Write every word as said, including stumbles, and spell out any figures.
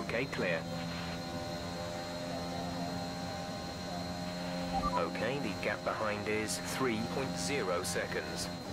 Okay, clear. Okay, the gap behind is three point zero seconds.